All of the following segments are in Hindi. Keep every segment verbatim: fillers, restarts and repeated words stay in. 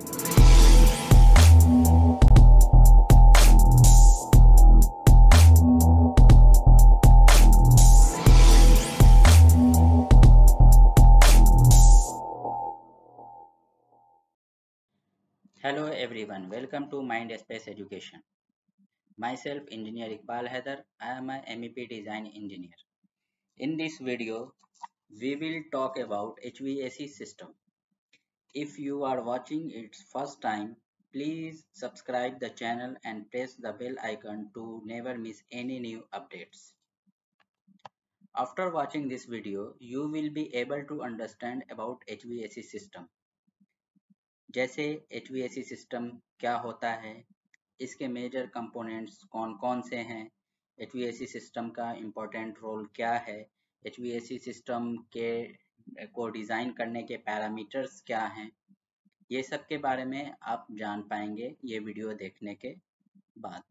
Hello everyone, welcome to Mind Space Education. Myself Engineer Iqbal Haider, I am a M E P design engineer. In this video, we will talk about H V A C system. If you are watching it first time, please subscribe the channel and press the bell icon to never miss any new updates. After watching this video, you will be able to understand about H V A C system. जैसे H V A C system क्या होता है, इसके मेजर कंपोनेंट्स कौन कौन से हैं, H V A C system का इम्पोर्टेंट रोल क्या है, H V A C system के को डिज़ाइन करने के पैरामीटर्स क्या हैं, ये सब के बारे में आप जान पाएंगे ये वीडियो देखने के बाद।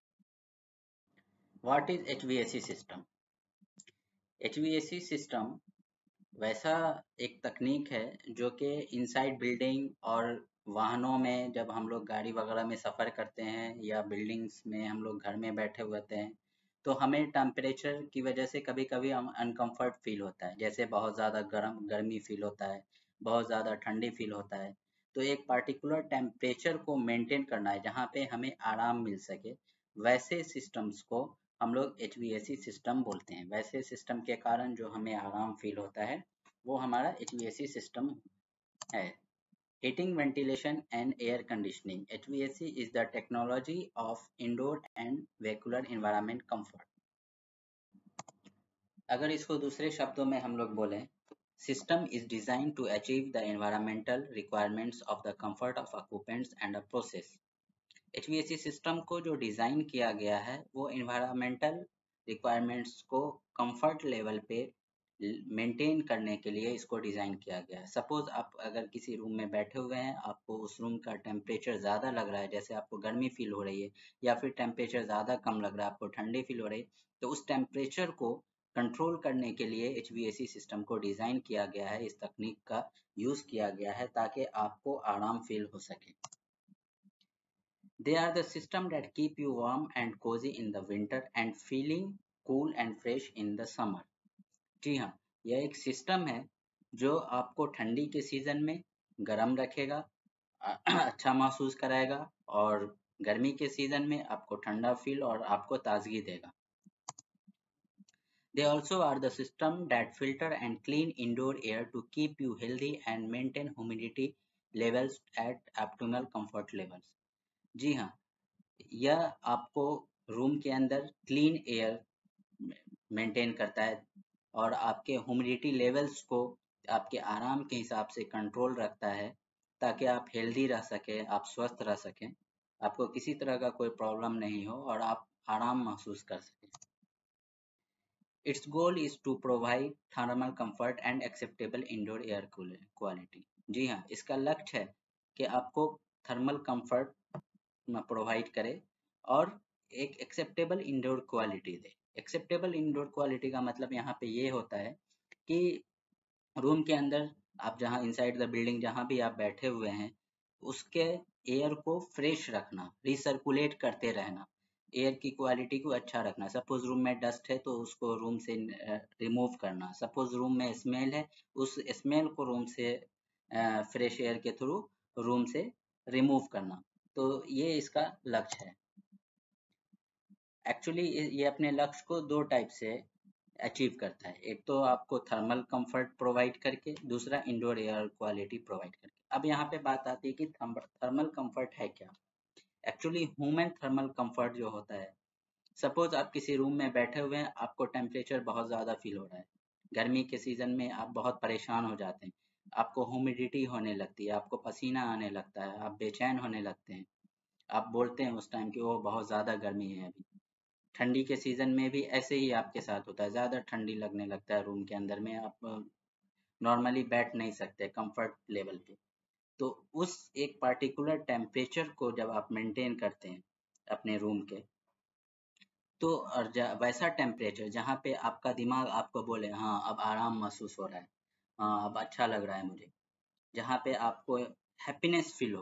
What is H V A C system? H V A C system वैसा एक तकनीक है जो कि इनसाइड बिल्डिंग और वाहनों में जब हम लोग गाड़ी वगैरह में सफ़र करते हैं या बिल्डिंग्स में हम लोग घर में बैठे होते हैं तो हमें टेम्परेचर की वजह से कभी कभी हम अनकंफर्ट फील होता है, जैसे बहुत ज़्यादा गर्म गर्मी फील होता है, बहुत ज़्यादा ठंडी फील होता है। तो एक पार्टिकुलर टेम्परेचर को मेंटेन करना है जहाँ पे हमें आराम मिल सके, वैसे सिस्टम्स को हम लोग H V A C system बोलते हैं। वैसे सिस्टम के कारण जो हमें आराम फील होता है वो हमारा H V A C system है। Heating, ventilation and air conditioning. H V A C is the technology of indoor and vehicular environment comfort. अगर इसको दूसरे शब्दों में हम लोग बोलें, system is designed to achieve the environmental requirements of the comfort of occupants and a process. H V A C system को जो डिज़ाइन किया गया है वो इन्वायरमेंटल रिक्वायरमेंट्स को कंफर्ट लेवल पे मेंटेन करने के लिए इसको डिज़ाइन किया गया है। सपोज आप अगर किसी रूम में बैठे हुए हैं, आपको उस रूम का टेम्परेचर ज़्यादा लग रहा है, जैसे आपको गर्मी फील हो रही है या फिर टेम्परेचर ज़्यादा कम लग रहा है, आपको ठंडी फील हो रही है, तो उस टेम्परेचर को कंट्रोल करने के लिए H V A C system को डिज़ाइन किया गया है, इस तकनीक का यूज़ किया गया है ताकि आपको आराम फील हो सके। They are the system that keep you warm and cozy in the winter and feeling cool and fresh in the summer. जी हाँ, यह एक सिस्टम है जो आपको ठंडी के सीजन में गर्म रखेगा, अच्छा महसूस कराएगा और गर्मी के सीजन में आपको ठंडा फील और आपको ताजगी देगा। They also are the system that filter and clean indoor air to keep you healthy and maintain humidity levels at optimal comfort levels. जी हाँ, यह आपको रूम के अंदर क्लीन एयर मेंटेन करता है और आपके ह्यूमिडिटी लेवल्स को आपके आराम के हिसाब से कंट्रोल रखता है ताकि आप हेल्दी रह सकें, आप स्वस्थ रह सकें, आपको किसी तरह का कोई प्रॉब्लम नहीं हो और आप आराम महसूस कर सकें। Its goal is to provide thermal comfort and acceptable indoor air quality. जी हाँ, इसका लक्ष्य है कि आपको थर्मल कंफर्ट प्रोवाइड करे और एक एक्सेप्टेबल इंडोर क्वालिटी दे। एक्सेप्टेबल इंडोर क्वालिटी का मतलब यहाँ पे ये होता है कि रूम के अंदर आप जहाँ इनसाइड द बिल्डिंग जहाँ भी आप बैठे हुए हैं, उसके एयर को फ्रेश रखना, रिसर्कुलेट करते रहना, एयर की क्वालिटी को अच्छा रखना। सपोज रूम में डस्ट है तो उसको रूम से रिमूव करना, सपोज रूम में स्मेल है, उस स्मेल को रूम से फ्रेश एयर के थ्रू रूम से रिमूव करना। तो ये इसका लक्ष्य है। एक्चुअली ये अपने लक्ष्य को दो टाइप से अचीव करता है, एक तो आपको थर्मल कंफर्ट प्रोवाइड करके, दूसरा इंडोर एयर क्वालिटी प्रोवाइड करके। अब यहाँ पे बात आती है कि थर्मल कंफर्ट है क्या। एक्चुअली ह्यूमन थर्मल कंफर्ट जो होता है, सपोज आप किसी रूम में बैठे हुए हैं, आपको टेम्परेचर बहुत ज़्यादा फील हो रहा है, गर्मी के सीज़न में आप बहुत परेशान हो जाते हैं, आपको ह्यूमिडिटी होने लगती है, आपको पसीना आने लगता है, आप बेचैन होने लगते हैं, आप बोलते हैं उस टाइम कि वो बहुत ज़्यादा गर्मी है अभी। ठंडी के सीज़न में भी ऐसे ही आपके साथ होता है, ज़्यादा ठंडी लगने लगता है रूम के अंदर में, आप नॉर्मली बैठ नहीं सकते कंफर्ट लेवल पे। तो उस एक पार्टिकुलर टेम्परेचर को जब आप मेंटेन करते हैं अपने रूम के, तो और वैसा टेम्परेचर जहाँ पे आपका दिमाग आपको बोले हाँ अब आराम महसूस हो रहा है, हाँ अब अच्छा लग रहा है मुझे, जहाँ पे आपको हैप्पीनेस फील हो,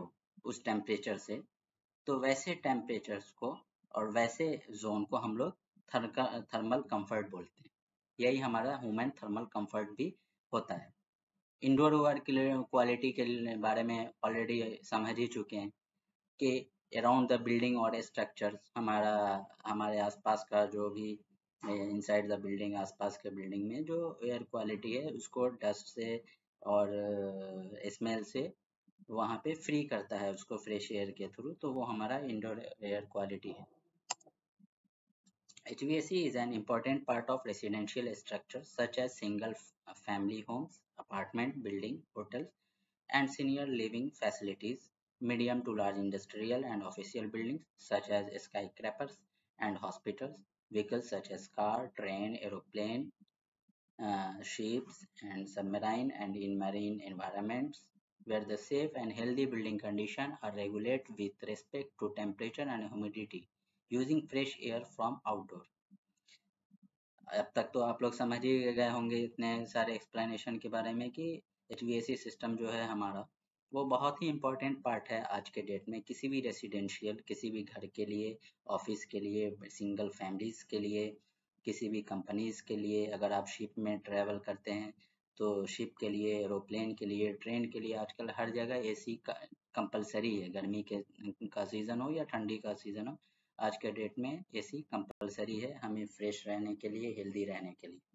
उस टेम्परेचर से, तो वैसे टेम्परेचर्स को और वैसे जोन को हम लोग थर्मल कंफर्ट बोलते हैं। यही हमारा ह्यूमन थर्मल कंफर्ट भी होता है। इंडोर एयर क्वालिटी के बारे में ऑलरेडी समझ ही चुके हैं कि अराउंड द बिल्डिंग और स्ट्रक्चर्स, हमारा हमारे आसपास का जो भी इनसाइड द बिल्डिंग, आसपास के बिल्डिंग में जो एयर क्वालिटी है उसको डस्ट से और स्मेल से वहाँ पे फ्री करता है उसको फ्रेश एयर के थ्रू, तो वो हमारा इंडोर एयर क्वालिटी है। H V A C is an important part of residential structures such as single family homes, apartment building, hotels, and senior living facilities, medium to large industrial and official buildings such as skyscrapers and hospitals, vehicles such as car, train, aeroplane, uh, ships, and submarine, and in marine environments where the safe and healthy building condition are regulated with respect to temperature and humidity using fresh air from outdoor. अब तक तो आप लोग समझ ही गए होंगे इतने सारे एक्सप्लेनेशन के बारे में कि H V A C system जो है हमारा, वो बहुत ही इम्पोर्टेंट पार्ट है आज के डेट में किसी भी रेसिडेंशियल, किसी भी घर के लिए, ऑफिस के लिए, सिंगल फैमिलीज के लिए, किसी भी कंपनीज के लिए। अगर आप शिप में ट्रैवल करते हैं तो शिप के लिए, एरोप्लेन के लिए, ट्रेन के लिए आजकल हर जगह ए सी का कंपलसरी है। गर्मी के का सीज़न हो या ठंडी का सीज़न हो, आज के डेट में एसी कंपलसरी है हमें फ्रेश रहने के लिए, हेल्दी रहने के लिए।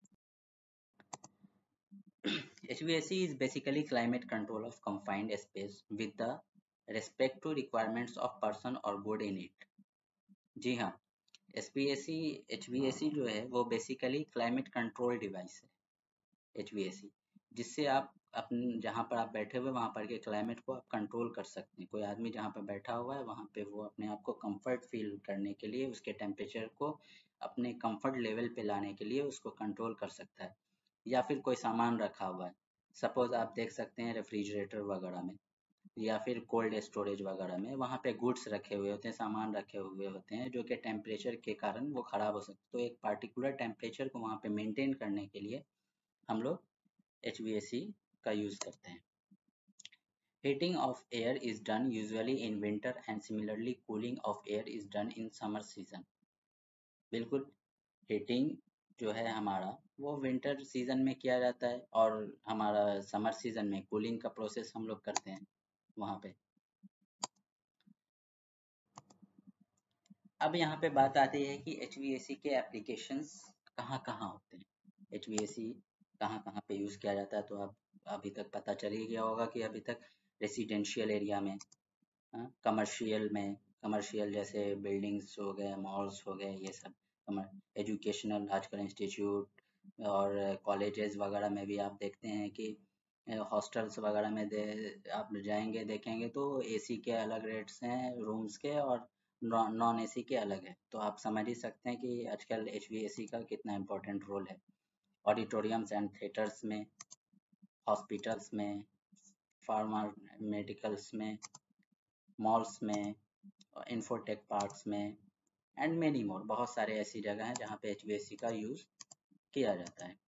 H V A C is basically climate control of confined space with the respect to requirements of person or good in it. जी हाँ, S P A C H V A C जो है वो बेसिकली क्लाइमेट कंट्रोल डिवाइस है H V A C, जिससे आप अपन जहाँ पर आप बैठे हुए वहाँ पर के क्लाइमेट को आप कंट्रोल कर सकते हैं। कोई आदमी जहाँ पर बैठा हुआ है वहाँ पे वो अपने आप को कंफर्ट फील करने के लिए, उसके टेम्परेचर को अपने कंफर्ट लेवल पे लाने के लिए उसको कंट्रोल कर सकता है। या फिर कोई सामान रखा हुआ है, सपोज आप देख सकते हैं रेफ्रिजरेटर वगैरह में या फिर कोल्ड स्टोरेज वगैरह में, वहाँ पे गुड्स रखे हुए होते हैं, सामान रखे हुए होते हैं जो कि टेम्परेचर के कारण वो ख़राब हो सकते हैं। तो एक पार्टिकुलर टेम्परेचर को वहाँ पे मेंटेन करने के लिए हम लोग H V A C का यूज़ करते हैं। Heating of air is done usually in winter and similarly cooling of air is done in summer season. बिल्कुल, हीटिंग जो है हमारा वो विंटर सीजन में किया जाता है और हमारा समर सीजन में कूलिंग का प्रोसेस हम लोग करते हैं वहाँ पे। अब यहाँ पे बात आती है कि H V A C के एप्लीकेशंस कहाँ कहाँ होते हैं, H V A C कहाँ कहाँ पे यूज़ किया जाता है। तो आप अभी तक पता चल ही गया होगा कि अभी तक रेसिडेंशियल एरिया में, कमर्शियल में, कमर्शियल जैसे बिल्डिंग्स हो गए, मॉल्स हो गए, ये सब एजुकेशनल आजकल इंस्टीट्यूट और कॉलेजेस वगैरह में भी आप देखते हैं कि हॉस्टल्स वगैरह में दे आप जाएंगे देखेंगे तो एसी के अलग रेट्स हैं रूम्स के और नॉन एसी के अलग है। तो आप समझ ही सकते हैं कि आजकल एच वी ए सी का कितना इम्पोर्टेंट रोल है ऑडिटोरियम्स एंड थिएटर्स में, हॉस्पिटल्स में, फार्मा मेडिकल्स में, मॉल्स में, इन्फोटेक पार्क्स में एंड मेनी मोर। बहुत सारे ऐसी जगह हैं जहाँ पे एच वी ए सी का यूज़ किया जाता है।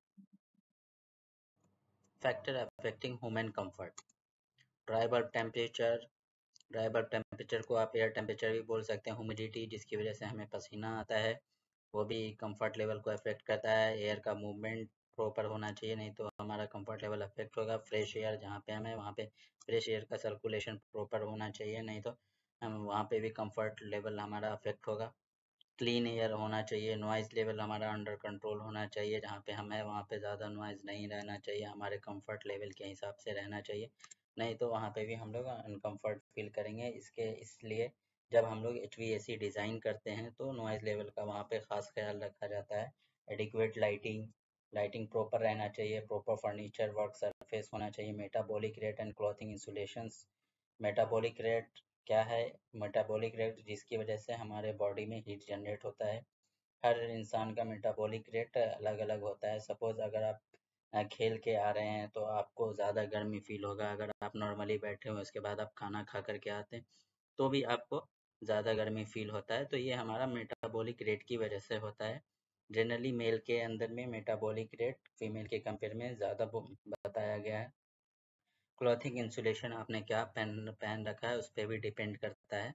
Factor affecting human comfort, dry bulb temperature. Dry bulb temperature को आप एयर टेम्परेचर भी बोल सकते हैं। ह्यूमिडिटी जिसकी वजह से हमें पसीना आता है, वो भी कंफर्ट लेवल को अफेक्ट करता है। एयर का मूवमेंट प्रॉपर होना चाहिए, नहीं तो हमारा कंफर्ट लेवल अफेक्ट होगा। फ्रेश एयर जहाँ पे हमें, वहाँ पे फ्रेश एयर का सर्कुलेशन प्रॉपर होना चाहिए, नहीं तो हम वहाँ पे भी कंफर्ट लेवल हमारा अफेक्ट होगा। क्लीन एयर होना चाहिए, नॉइज़ लेवल हमारा अंडर कंट्रोल होना चाहिए। जहाँ पे हम हैं वहाँ पे ज़्यादा नॉइज़ नहीं रहना चाहिए, हमारे कंफर्ट लेवल के हिसाब से रहना चाहिए, नहीं तो वहाँ पे भी हम लोग अनकम्फर्ट फील करेंगे। इसके इसलिए जब हम लोग H V A C design करते हैं तो नॉइज़ लेवल का वहाँ पे ख़ास ख्याल रखा जाता है। एडिक्वेट लाइटिंग, लाइटिंग प्रॉपर रहना चाहिए, प्रॉपर फर्नीचर वर्क सरफेस होना चाहिए, metabolic rate and clothing insulations. Metabolic rate क्या है? मेटाबॉलिक रेट जिसकी वजह से हमारे बॉडी में हीट जनरेट होता है। हर इंसान का मेटाबॉलिक रेट अलग अलग होता है। सपोज अगर आप अ, खेल के आ रहे हैं तो आपको ज़्यादा गर्मी फील होगा। अगर आप नॉर्मली बैठे हो उसके बाद आप खाना खा कर के आते हैं तो भी आपको ज़्यादा गर्मी फील होता है। तो ये हमारा मेटाबॉलिक रेट की वजह से होता है। जनरली मेल के अंदर में मेटाबॉलिक रेट फीमेल के कंपेयर में ज़्यादा बताया गया है। क्लॉथिंग इंसुलेशन आपने क्या पहन पहन रखा है उस पर भी डिपेंड करता है।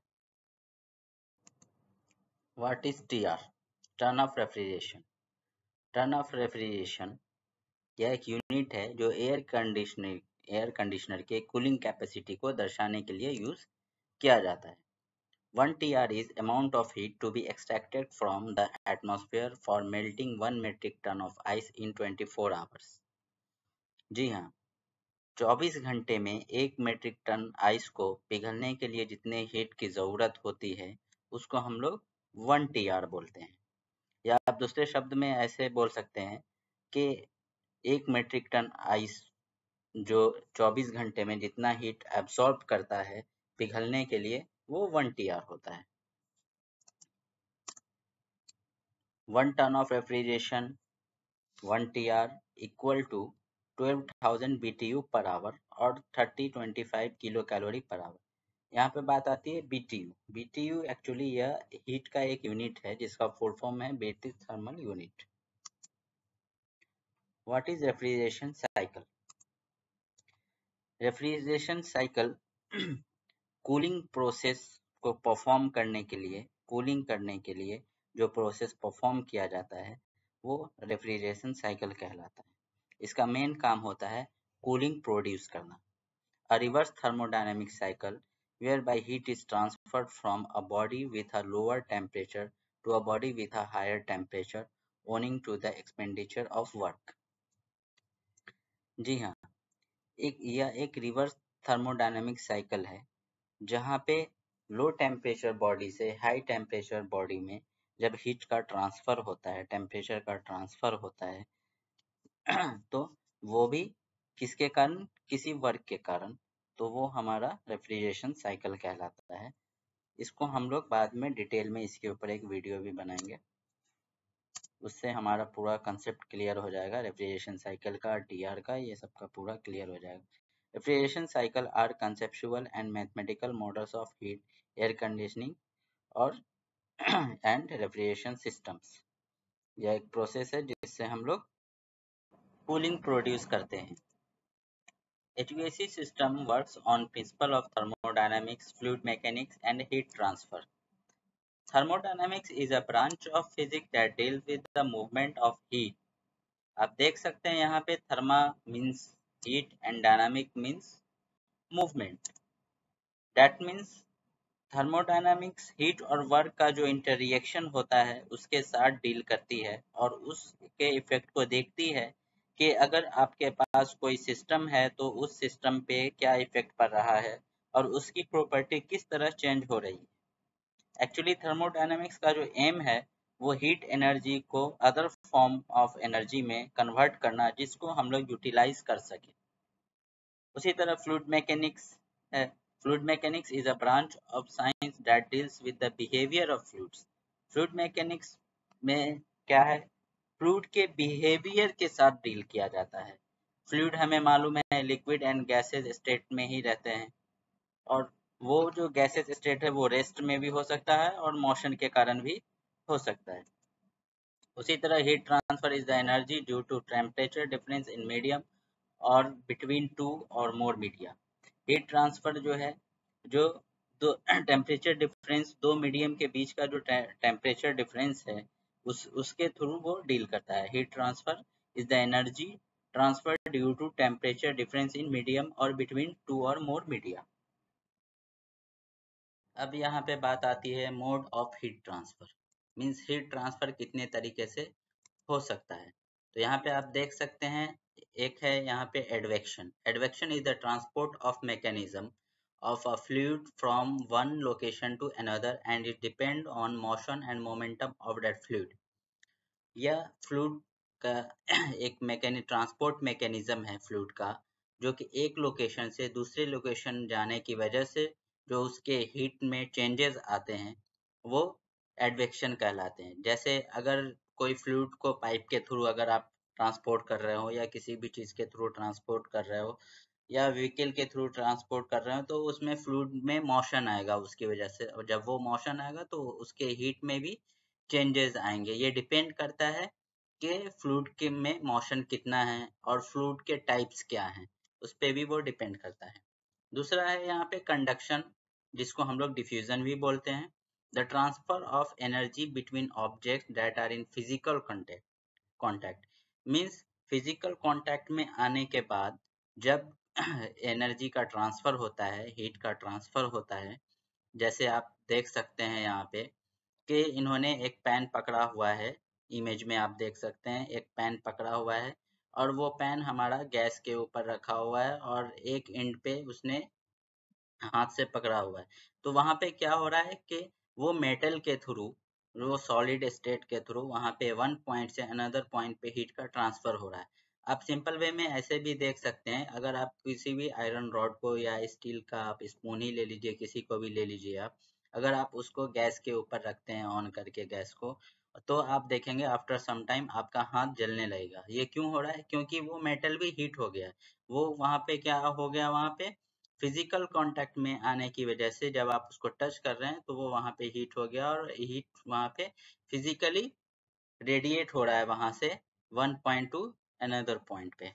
What is T R? Turn off refrigeration. Turn off refrigeration यह एक यूनिट है जो एयर कंडीशनर एयर कंडीशनर के कूलिंग कैपेसिटी को दर्शाने के लिए यूज किया जाता है। One T R is amount of heat to be extracted from the atmosphere for melting one metric ton of ice in twenty-four hours। जी हाँ, चौबीस घंटे में एक मीट्रिक टन आइस को पिघलने के लिए जितने हीट की ज़रूरत होती है उसको हम लोग वन T R बोलते हैं। या आप दूसरे शब्द में ऐसे बोल सकते हैं कि एक मीट्रिक टन आइस जो चौबीस घंटे में जितना हीट एब्सॉर्ब करता है पिघलने के लिए वो वन T R होता है। One ton of refrigeration one T R equal to twelve thousand B T U per hour और thirty twenty five kilo calorie per hour. यहाँ पे बात आती है B T U। B T U actually यह हीट का एक यूनिट है जिसका फुल फॉर्म है basic thermal unit. What is refrigeration cycle? Refrigeration cycle cooling process को परफॉर्म करने के लिए कूलिंग करने के लिए जो प्रोसेस परफॉर्म किया जाता है वो रेफ्रिजरेशन साइकिल कहलाता है। इसका मेन काम होता है कूलिंग प्रोड्यूस करना। A reverse thermodynamic cycle whereby heat is transferred from a body with a lower temperature to a body with a higher temperature owing to the expenditure of work। जी हाँ, एक यह एक रिवर्स थर्मोडायनामिक साइकिल है जहाँ पे लो टेम्परेचर बॉडी से हाई टेम्परेचर बॉडी में जब हीट का ट्रांसफर होता है, टेम्परेचर का ट्रांसफर होता है तो वो भी किसके कारण? किसी वर्क के कारण, तो वो हमारा रेफ्रिजरेशन साइकिल कहलाता है। इसको हम लोग बाद में डिटेल में इसके ऊपर एक वीडियो भी बनाएंगे, उससे हमारा पूरा कंसेप्ट क्लियर हो जाएगा रेफ्रिजरेशन साइकिल का, टीआर का, ये सब का पूरा क्लियर हो जाएगा। Refrigeration cycle are conceptual and mathematical models of heat, air conditioning और एंड रेफ्रिजरेशन सिस्टम्स। यह एक प्रोसेस है जिससे हम लोग कूलिंग प्रोड्यूस करते हैं। H V A C system works on principle of thermodynamics, fluid mechanics and heat transfer। Thermodynamics is a branch of physics that deals with the movement of heat। आप देख सकते हैं यहाँ पे thermo means heat and dynamic means movement। That means thermodynamics heat और वर्क का जो इंटररिएक्शन होता है उसके साथ डील करती है और उसके इफेक्ट को देखती है कि अगर आपके पास कोई सिस्टम है तो उस सिस्टम पे क्या इफेक्ट पड़ रहा है और उसकी प्रॉपर्टी किस तरह चेंज हो रही है। एक्चुअली थर्मोडायनामिक्स का जो एम है वो हीट एनर्जी को अदर फॉर्म ऑफ एनर्जी में कन्वर्ट करना जिसको हम लोग यूटिलाइज कर सके। उसी तरह फ्लूइड मैकेनिक्स है। Fluid mechanics is a branch of science that deals with the behaviour of fluids. Fluid mechanics में क्या है? फ्लूइड के बिहेवियर के साथ डील किया जाता है। फ्लूइड हमें मालूम है लिक्विड एंड गैसेज स्टेट में ही रहते हैं और वो जो गैसेज स्टेट है वो रेस्ट में भी हो सकता है और मोशन के कारण भी हो सकता है। उसी तरह heat transfer is the energy due to temperature difference in medium और बिटवीन टू और मोर मीडिया। हीट ट्रांसफर जो है जो दो टेम्परेचर डिफरेंस दो मीडियम के बीच का जो टेम्परेचर डिफरेंस है उस उसके थ्रू वो डील करता है। Heat transfer is the energy transfer due to temperature difference in medium और बिटवीन टू और मोर मीडिया। अब यहाँ पे बात आती है mode of heat transfer. Means heat transfer कितने तरीके से हो सकता है। तो यहाँ पे आप देख सकते हैं एक है यहाँ पे advection. Advection is the transport of mechanism of a fluid from one location to another and it depend on motion and momentum of that fluid। यह फ्लूइड का एक मैकेनिक ट्रांसपोर्ट मैकेनिज्म है फ्लूइड का जो कि एक लोकेशन से दूसरे लोकेशन जाने की वजह से जो उसके हीट में चेंजेस आते हैं वो एडवेक्शन कहलाते हैं। जैसे अगर कोई फ्लूइड को पाइप के थ्रू अगर आप ट्रांसपोर्ट कर रहे हो या किसी भी चीज़ के थ्रू ट्रांसपोर्ट कर रहे हो या व्हीकल के थ्रू ट्रांसपोर्ट कर रहे हो तो उसमें फ्लूइड में मोशन आएगा उसकी वजह से और जब वो मोशन आएगा तो उसके हीट में भी चेंजेस आएंगे। ये डिपेंड करता है कि फ्लूइड के में मोशन कितना है और फ्लूइड के टाइप्स क्या हैं। उस पर भी वो डिपेंड करता है। दूसरा है यहाँ पे कंडक्शन, जिसको हम लोग डिफ्यूजन भी बोलते हैं। The transfer of energy between objects that are in physical contact contact means physical contact में आने के बाद जब एनर्जी का ट्रांसफर होता है, हीट का ट्रांसफर होता है। जैसे आप देख सकते हैं यहाँ पे कि इन्होंने एक पेन पकड़ा हुआ है, इमेज में आप देख सकते हैं एक पेन पकड़ा हुआ है और वो पेन हमारा गैस के ऊपर रखा हुआ है और एक एंड पे उसने हाथ से पकड़ा हुआ है। तो वहाँ पे क्या हो रहा है कि वो मेटल के थ्रू, वो सॉलिड स्टेट के थ्रू वहाँ पे वन पॉइंट से अनदर पॉइंट पे हीट का ट्रांसफर हो रहा है। आप सिंपल वे में ऐसे भी देख सकते हैं, अगर आप किसी भी आयरन रॉड को या स्टील का आप स्पून ही ले लीजिए, किसी को भी ले लीजिए आप, अगर आप उसको गैस के ऊपर रखते हैं ऑन करके गैस को, तो आप देखेंगे आफ्टर सम टाइम आपका हाथ जलने लगेगा। ये क्यों हो रहा है? क्योंकि वो मेटल भी हीट हो गया है। वो वहाँ पे क्या हो गया, वहाँ पे फिजिकल कांटेक्ट में आने की वजह से जब आप उसको टच कर रहे हैं तो वो वहाँ पे हीट हो गया और हीट वहाँ पे फिजिकली रेडिएट हो रहा है वहाँ से one point to another point पे।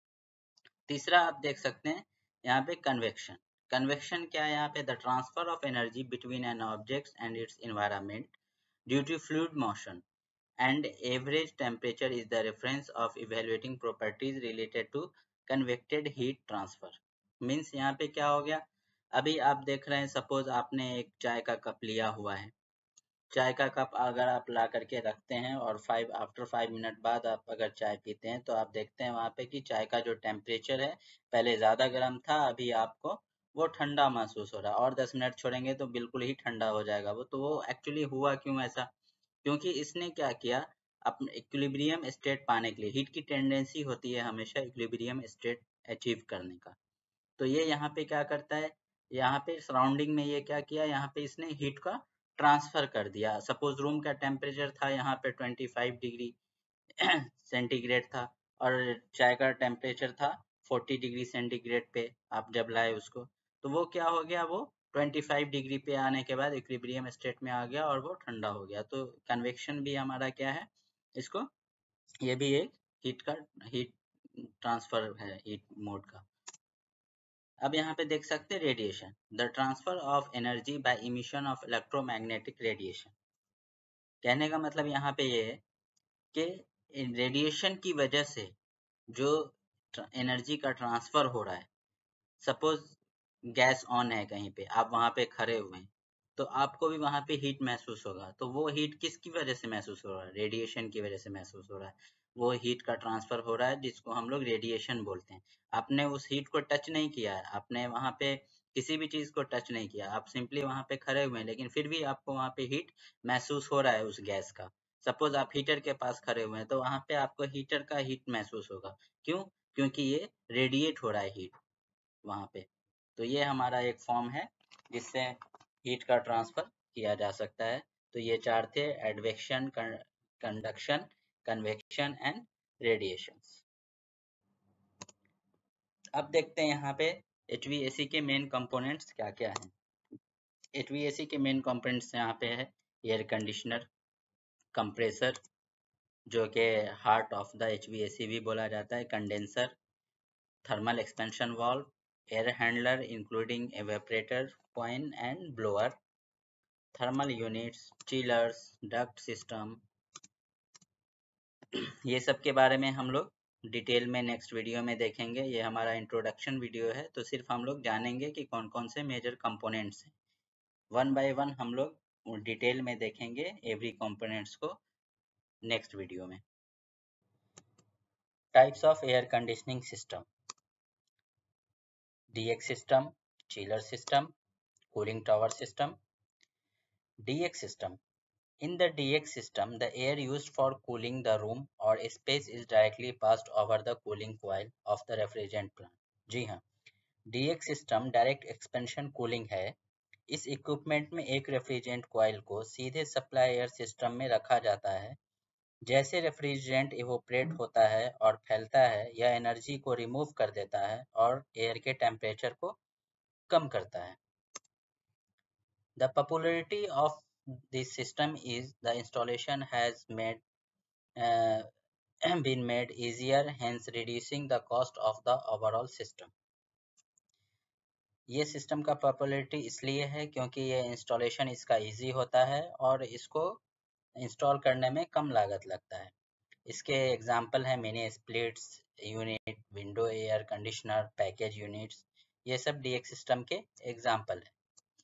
तीसरा आप देख सकते हैं यहाँ पे कन्वेक्शन। कन्वेक्शन क्या है यहाँ पे? The transfer of energy between an object and its environment due to fluid motion and average temperature is the reference of evaluating properties related to convected heat transfer। Means यहाँ पे क्या हो गया, अभी आप देख रहे हैं सपोज आपने एक चाय का कप लिया हुआ है। चाय का कप अगर आप ला करके रखते हैं और फाइव आफ्टर फाइव मिनट बाद आप अगर चाय पीते हैं तो आप देखते हैं वहाँ पे कि चाय का जो टेम्परेचर है पहले ज़्यादा गर्म था, अभी आपको वो ठंडा महसूस हो रहा है और दस मिनट छोड़ेंगे तो बिल्कुल ही ठंडा हो जाएगा वो। तो वो एक्चुअली हुआ क्यों ऐसा? क्योंकि इसने क्या किया, अपने इक्विलिब्रियम स्टेट पाने के लिए, हीट की टेंडेंसी होती है हमेशा इक्विलिब्रियम स्टेट अचीव करने का। तो ये यहाँ पे क्या करता है, यहाँ पे सराउंडिंग में ये क्या किया, यहाँ पे इसने हीट का ट्रांसफर कर दिया। सपोज रूम का टेम्परेचर था यहाँ पे ट्वेंटी फाइव डिग्री सेंटीग्रेड था और चाय का टेम्परेचर था फोर्टी डिग्री सेंटीग्रेड पे आप जब लाए उसको, तो वो क्या हो गया, वो ट्वेंटी फाइव डिग्री पे आने के बाद इक्विलिब्रियम स्टेट में आ गया और वो ठंडा हो गया। तो कन्वेक्शन भी हमारा क्या है, इसको, ये भी एक हीट का हीट ट्रांसफर है, हीट मोड का। अब यहाँ पे देख सकते हैं radiation, the transfer of energy by emission of electromagnetic radiation. कहने का मतलब यहाँ पे ये है कि रेडिएशन की वजह से जो एनर्जी का ट्रांसफर हो रहा है, सपोज गैस ऑन है कहीं पे, आप वहां पे खड़े हुए हैं, तो आपको भी वहां पे हीट महसूस होगा। तो वो हीट किसकी वजह से महसूस हो रहा है? रेडिएशन की वजह से महसूस हो रहा है। वो हीट का ट्रांसफर हो रहा है जिसको हम लोग रेडिएशन बोलते हैं। आपने उस हीट को टच नहीं किया है, आपने वहां पे किसी भी चीज को टच नहीं किया, आप सिंपली वहां पे खड़े हुए हैं, लेकिन फिर भी आपको वहां पे हीट महसूस हो रहा है उस गैस का। सपोज आप हीटर के पास खड़े हुए हैं तो वहां पे आपको हीटर का हीट महसूस होगा। क्यों? क्योंकि ये रेडिएट हो रहा है हीट वहाँ पे। तो ये हमारा एक फॉर्म है जिससे हीट का ट्रांसफर किया जा सकता है। तो ये चार थे, advection, conduction, convection and radiation. अब देखते हैं यहाँ पे एच वी ए सी के मेन कंपोनेंट्स क्या क्या हैं। एच वी ए सी के मेन कंपोनेंट्स यहाँ पे है एयर कंडीशनर, कंप्रेसर जो कि heart of the H V A C भी बोला जाता है, condenser, thermal expansion valve, air handler including evaporator, coin and blower, thermal units, chillers, duct system। ये सब के बारे में हम लोग डिटेल में नेक्स्ट वीडियो में देखेंगे। ये हमारा इंट्रोडक्शन वीडियो है, तो सिर्फ हम लोग जानेंगे कि कौन कौन से मेजर कंपोनेंट्स हैं। वन बाय वन हम लोग डिटेल में देखेंगे एवरी कंपोनेंट्स को नेक्स्ट वीडियो में। Types of air conditioning system, D X system, chiller system, cooling tower system. D X system. In the D X system, the air used for cooling the room or space is directly passed over the cooling coil of the refrigerant plant। जी हाँ, D X system direct expansion cooling है। इस इक्विपमेंट में एक रेफ्रिजरेंट कॉइल को सीधे सप्लाई एयर सिस्टम में रखा जाता है। जैसे रेफ्रिजरेंट इवोपरेट होता है और फैलता है, यह एनर्जी को रिमूव कर देता है और एयर के टेम्परेचर को कम करता है। The popularity of this system is the installation has made uh, been made easier, hence reducing the cost of the overall system. ये सिस्टम का पॉपुलैरिटी इसलिए है क्योंकि ये इंस्टॉलेशन इसका इजी होता है और इसको इंस्टॉल करने में कम लागत लगता है। इसके एग्जाम्पल है mini splits unit, window air conditioner, package units, ये सब डीएक्स सिस्टम के एग्जाम्पल है।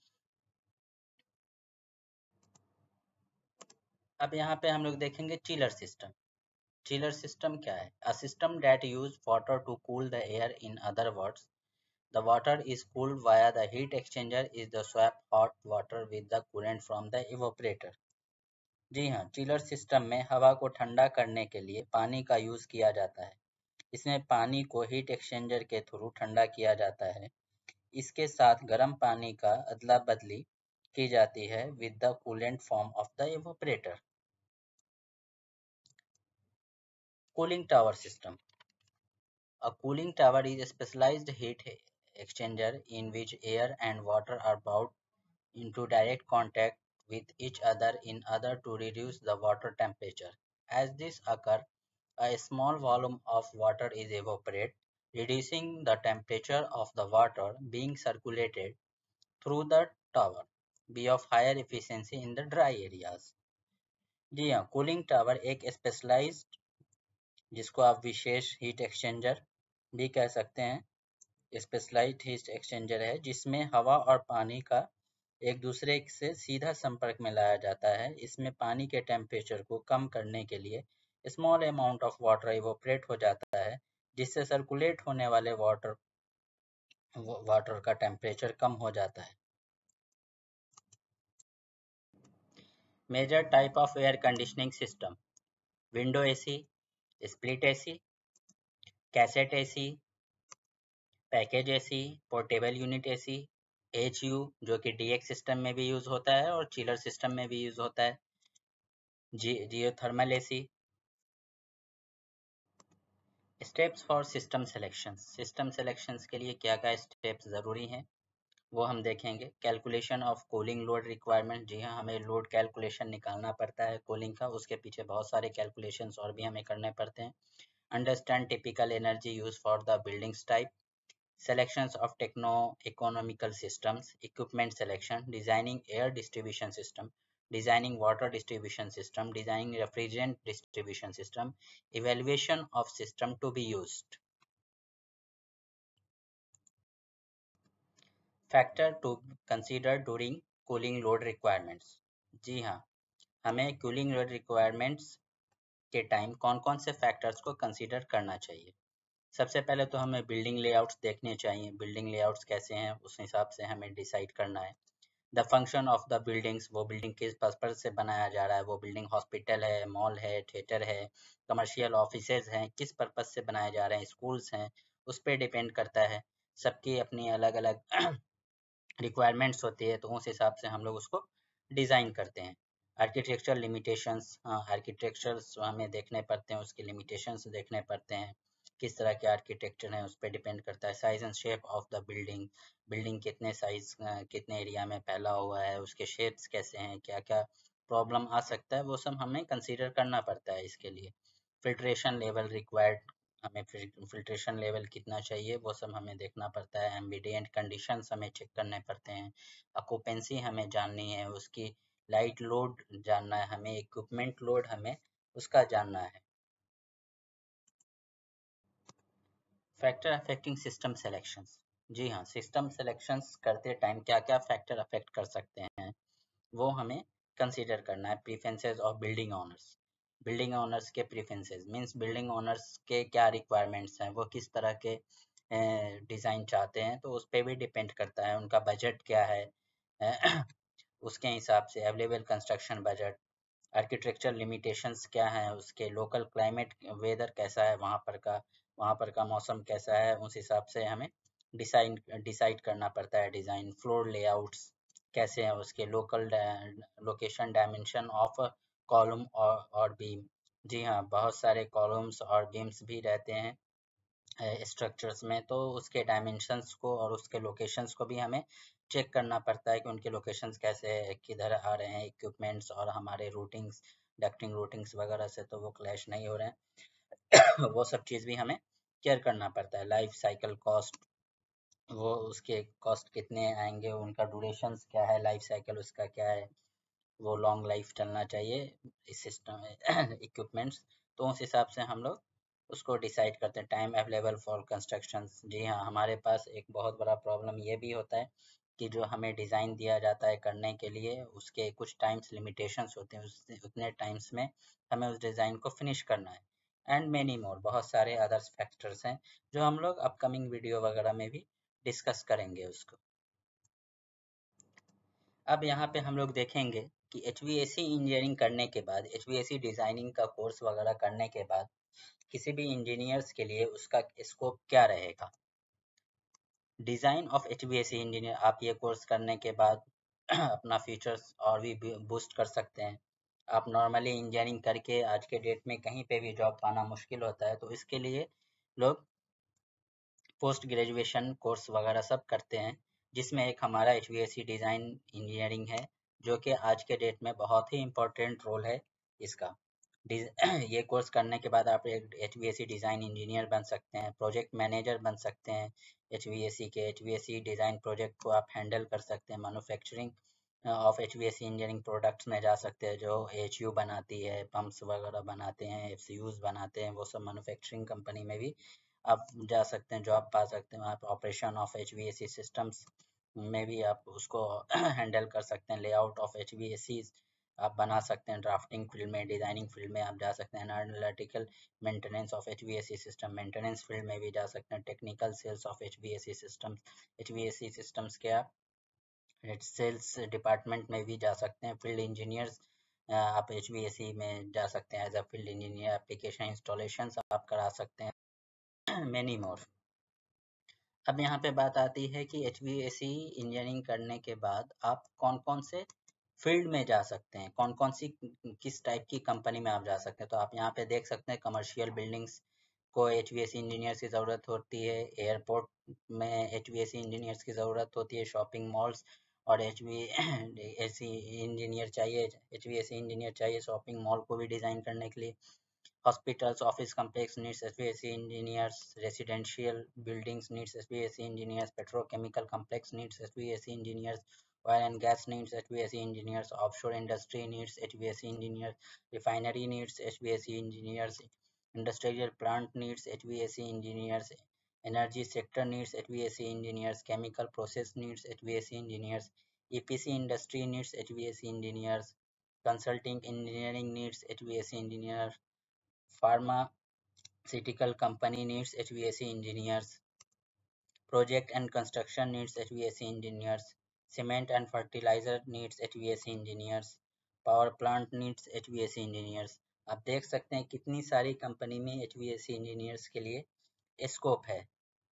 अब यहाँ पे हम लोग देखेंगे चिलर सिस्टम। चिलर सिस्टम क्या है? A system that use water to cool the air, in other words the water is cooled via the heat exchanger is the swap hot water with the coolant from the evaporator। जी हाँ, चिलर सिस्टम में हवा को ठंडा करने के लिए पानी का यूज किया जाता है। इसमें पानी को हीट एक्सचेंजर के थ्रू ठंडा किया जाता है। इसके साथ गर्म पानी का अदला बदली की जाती है with the coolant form of the evaporator। Cooling tower system. A cooling tower is a specialized heat exchanger in which air and water are brought into direct contact with each other in order to reduce the water temperature. As this occurs, a small volume of water is evaporated, reducing the temperature of the water being circulated through the tower, be of higher efficiency in the dry areas। जी हाँ, कूलिंग टावर एक स्पेशलाइज्ड, जिसको आप विशेष हीट एक्सचेंजर भी कह सकते हैं, स्पेशलाइज्ड हीट एक्सचेंजर है जिसमें हवा और पानी का एक दूसरे से सीधा संपर्क में लाया जाता है। इसमें पानी के टेम्परेचर को कम करने के लिए small amount of water evaporate हो जाता है, जिससे सर्कुलेट होने वाले वाटर वाटर का टेम्परेचर कम हो जाता है। Major type of air conditioning system: window AC, split AC, cassette AC, package AC, portable unit AC, H U जो कि डीएक्स सिस्टम में भी यूज होता है और चिलर सिस्टम में भी यूज होता है, जी geothermal AC. Steps for system selection. System selections के लिए क्या क्या स्टेप्स ज़रूरी हैं वो हम देखेंगे। Calculation of cooling load requirement. जी हाँ, हमें लोड कैलकुलेशन निकालना पड़ता है कूलिंग का, उसके पीछे बहुत सारे कैलकुलेशंस और भी हमें करने पड़ते हैं। Understand typical energy use for the buildings type. Selections of techno-economical systems, equipment selection, designing air distribution system, designing water distribution system, designing refrigerant distribution system, evaluation of system to be used। Factor to consider during cooling load requirements। जी हाँ, हमें कूलिंग लोड रिक्वायरमेंट्स के टाइम कौन कौन से फैक्टर्स को कंसीडर करना चाहिए। सबसे पहले तो हमें बिल्डिंग लेआउट्स देखने चाहिए, बिल्डिंग लेआउट्स कैसे हैं उस हिसाब से हमें डिसाइड करना है। The function of the buildings, वो बिल्डिंग किस पर्पज से बनाया जा रहा है, वो बिल्डिंग हॉस्पिटल है, मॉल है, थिएटर है, कमर्शियल ऑफिसेज हैं, किस पर्पज से बनाए जा रहे हैं, स्कूल्स हैं, उस पर डिपेंड करता है। सबकी अपनी अलग अलग रिक्वायरमेंट्स होती है, तो उस हिसाब से हम लोग उसको डिज़ाइन करते हैं। आर्किटेक्चर लिमिटेशंस, आर्किटेक्चर्स हमें देखने पड़ते हैं, उसके लिमिटेशंस देखने पड़ते हैं, किस तरह के आर्किटेक्चर हैं उस पर डिपेंड करता है। Size and shape of the building, building कितने साइज कितने एरिया में फैला हुआ है, उसके शेप्स कैसे हैं, क्या क्या प्रॉब्लम आ सकता है, वो सब हमें कंसीडर करना पड़ता है इसके लिए। फिल्ट्रेशन लेवल रिक्वायर्ड, हमें फिल्ट्रेशन लेवल कितना चाहिए वो सब हमें देखना पड़ता है। एम्बिडेंट कंडीशंस हमें चेक करने पड़ते हैं। ऑक्यूपेंसी हमें जाननी है, उसकी लाइट लोड जानना है हमें, इक्विपमेंट लोड हमें उसका जानना है। Factor affecting system selections. जी हाँ, सिस्टम सिलेक्शंस करते टाइम क्या क्या फैक्टर अफेक्ट कर सकते हैं वो हमें कंसीडर करना है। Preferences of building owners. Building owners के प्रीफरेंसेस मींस बिल्डिंग ओनर्स के क्या रिक्वायरमेंट्स हैं, वो किस तरह के डिज़ाइन चाहते हैं, तो उस पर भी डिपेंड करता है। उनका बजट क्या है, उसके हिसाब से available construction budget. Architecture limitations क्या हैं उसके, लोकल क्लाइमेट वेदर कैसा है वहाँ पर का, वहाँ पर का मौसम कैसा है, उस हिसाब से हमें डिसाइड डिसाइड करना पड़ता है डिज़ाइन। फ्लोर लेआउट्स कैसे हैं उसके, local location dimension of column और और बीम। जी हाँ, बहुत सारे कॉलम्स और बीम्स भी रहते हैं स्ट्रक्चर्स में, तो उसके डायमेंशंस को और उसके लोकेशंस को भी हमें चेक करना पड़ता है कि उनके लोकेशंस कैसे है, किधर आ रहे हैं इक्विपमेंट्स और हमारे रूटिंग्स, डक्टिंग रूटिंग्स वगैरह से तो वो क्लैश नहीं हो रहे हैं। वो सब चीज़ भी हमें केयर करना पड़ता है। लाइफ साइकिल कॉस्ट, वो उसके कॉस्ट कितने आएंगे, उनका ड्यूरेशंस क्या है, लाइफ साइकिल उसका क्या है, वो लॉन्ग लाइफ चलना चाहिए इस सिस्टम इक्विपमेंट्स। तो उस हिसाब से हम लोग उसको डिसाइड करते हैं। टाइम अवेलेबल फॉर कंस्ट्रक्शन, जी हाँ, हमारे पास एक बहुत बड़ा प्रॉब्लम ये भी होता है कि जो हमें डिज़ाइन दिया जाता है करने के लिए, उसके कुछ टाइम्स लिमिटेशंस होते हैं, उस उतने टाइम्स में हमें उस डिज़ाइन को फिनिश करना है। एंड मेनी मोर, बहुत सारे अदर्स फैक्टर्स हैं जो हम लोग अपकमिंग वीडियो वगैरह में भी डिस्कस करेंगे उसको। अब यहाँ पे हम लोग देखेंगे कि H V A C engineering करने के बाद, H V A C designing का कोर्स वगैरह करने के बाद किसी भी इंजीनियर्स के लिए उसका स्कोप क्या रहेगा। Design of H V A C engineer, आप ये कोर्स करने के बाद अपना फीचर्स और भी बूस्ट कर सकते हैं। आप नॉर्मली इंजीनियरिंग करके आज के डेट में कहीं पे भी जॉब पाना मुश्किल होता है, तो इसके लिए लोग पोस्ट ग्रेजुएशन कोर्स वगैरह सब करते हैं, जिसमें एक हमारा H V A C design engineering है, जो कि आज के डेट में बहुत ही इम्पोर्टेंट रोल है इसका। ये कोर्स करने के बाद आप एक H V A C design engineer बन सकते हैं, प्रोजेक्ट मैनेजर बन सकते हैं एच वी ए सी के। H V A C design project को आप हैंडल कर सकते हैं। Manufacturing of H V A C engineering products में जा सकते हैं, जो एच यू बनाती है, पंप्स वगैरह बनाते हैं, एफ सी यूज़ बनाते हैं, वो सब मैन्युफैक्चरिंग कंपनी में भी आप जा सकते हैं, जॉब पा सकते हैं। आप operation of H V A C systems में भी आप उसको हैंडल कर सकते हैं। Layout of H V A C आप बना सकते हैं। ड्राफ्टिंग फील्ड में, डिज़ाइनिंग फील्ड में आप जा सकते हैं। Analytical maintenance of H V A C system, maintenance field में भी जा सकते हैं। Technical sales of H V A C systems, H V A C systems के आप सेल्स डिपार्टमेंट में भी जा सकते हैं। फील्ड इंजीनियर्स, आप एच वी ए सी में जा सकते हैं as a field engineer. Application installation आप करा सकते हैं। Many more. अब यहाँ पे बात आती है कि H V A C engineering करने के बाद आप कौन कौन से फील्ड में जा सकते हैं, कौन कौन सी किस टाइप की कंपनी में आप जा सकते हैं। तो आप यहाँ पे देख सकते हैं कमर्शियल बिल्डिंग्स को H V A C engineers की ज़रूरत होती है। एयरपोर्ट में H V A C engineers की ज़रूरत होती है। शॉपिंग मॉल्स और H V A C engineer चाहिए, H V A C engineer चाहिए शॉपिंग मॉल को भी डिज़ाइन करने के लिए। Hospitals, office complex needs H V A C engineers. Residential buildings needs H V A C engineers. Petrochemical complex needs H V A C engineers. Oil and gas needs H V A C engineers. Offshore industry needs H V A C engineers. Refinery needs H V A C engineers. Industrial plant needs H V A C engineers. Energy sector needs H V A C engineers. Chemical process needs H V A C engineers. E P C industry needs H V A C engineers. Consulting engineering needs H V A C engineers. Pharmaceutical company needs H V A C engineers. Project and construction needs H V A C engineers. Cement and fertilizer needs H V A C engineers. Power plant needs H V A C engineers. आप देख सकते हैं कितनी सारी कंपनी में H V A C engineers के लिए स्कोप है।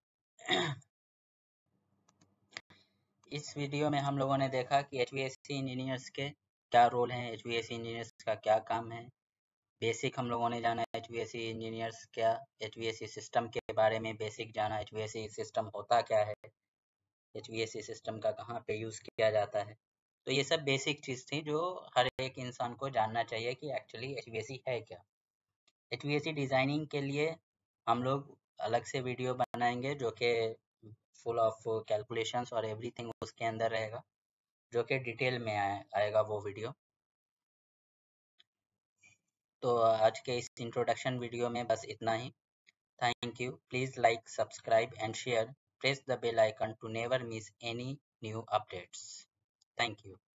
इस वीडियो में हम लोगों ने देखा कि H V A C engineers के क्या रोल हैं, H V A C engineers का क्या काम है। बेसिक हम लोगों ने जाना H V A C engineers क्या, H V A C system के बारे में बेसिक जाना, H V A C system होता क्या है, H V A C system का कहाँ पे यूज़ किया जाता है। तो ये सब बेसिक चीज़ थी जो हर एक इंसान को जानना चाहिए कि actually H V A C है क्या। H V A C designing के लिए हम लोग अलग से वीडियो बनाएंगे जो कि फुल ऑफ कैलकुलेशंस और एवरीथिंग उसके अंदर रहेगा, जो कि डिटेल में आए, आएगा वो वीडियो। तो आज के इस इंट्रोडक्शन वीडियो में बस इतना ही। Thank you. Please like, subscribe and share. Press the bell icon to never miss any new updates. Thank you.